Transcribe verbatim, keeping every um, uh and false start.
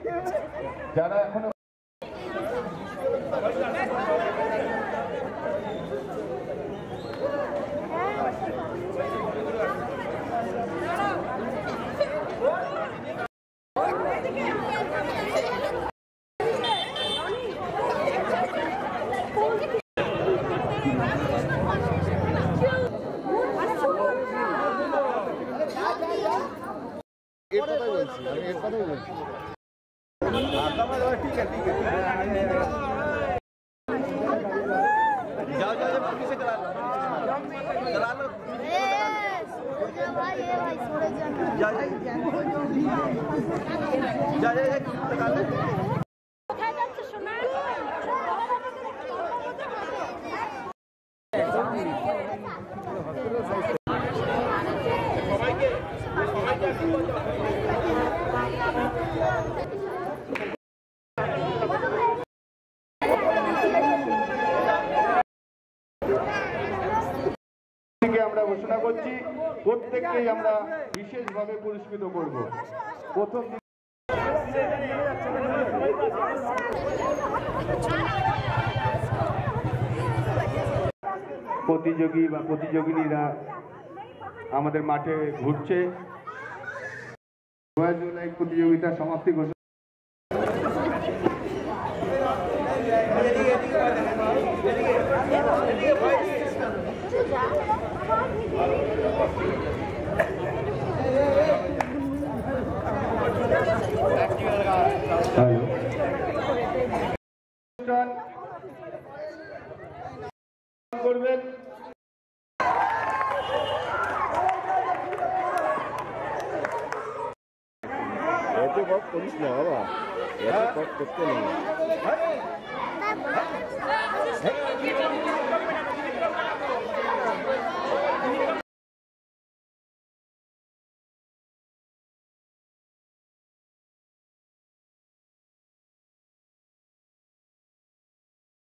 যারা এখনো ठीक है ठीक है जाओ जाओ जाओ से करा लो करा लो जा जा जा करा लो আমরা ঘোষণা করছি প্রত্যেককেই আমরা বিশেষভাবে পুরস্কৃত করব। প্রথম প্রতিযোগী বা প্রতিযোগিনীরা আমাদের মাঠে ঘুরছে। জুলাই প্রতিযোগিতা সমাপ্তি ঘোষণা করবেন। এত কপ করিস না বাবা, এত কপ করতে নেই।